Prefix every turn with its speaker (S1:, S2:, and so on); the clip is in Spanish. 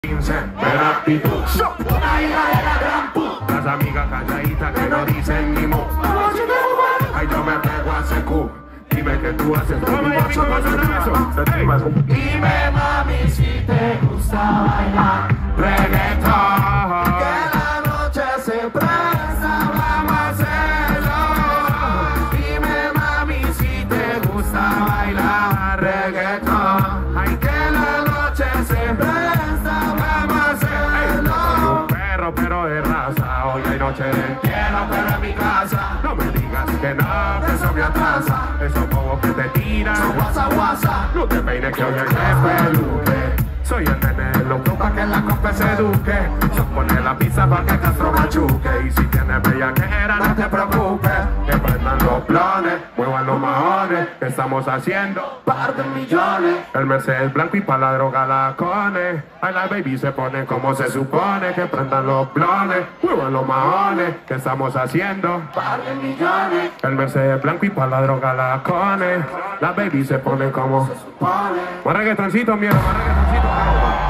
S1: Pero actitud, una hija de la gran puta. Las amigas calladitas que no dicen ni mu. Ay, yo me pego a secu. Dime que tú haces Dime mami si te gusta bailar reggaetón. Que la noche se presta, vamos a hacerlo. Dime mami si te gusta bailar reggaetón. Ay, que la noche se presta, vamos a hacerlo. Soy un perro pero de raza. Hoy hay noche de entierro pero en mi casa. No me digas que no, que eso me atrasa. Esos bobos que te tiran son guasa. No te peines que hoy hay que peluque. Soy el nene de los pa' que la compa se eduque. Son poner la pizza pa' que Castro machuque. Y si tienes bellaquera no te preocupes. Que prendan los planes, muevan los maones. Que estamos haciendo par de millones. El Mercedes blanco y pa' la droga la cone. Ay, la baby se pone como se supone. Que prendan los planes, muevan los maones. Que estamos haciendo par de millones. El Mercedes blanco y pa' la droga la cone. La baby se pone como se supone. Más reggaetoncito, mierda, más reggaetoncito.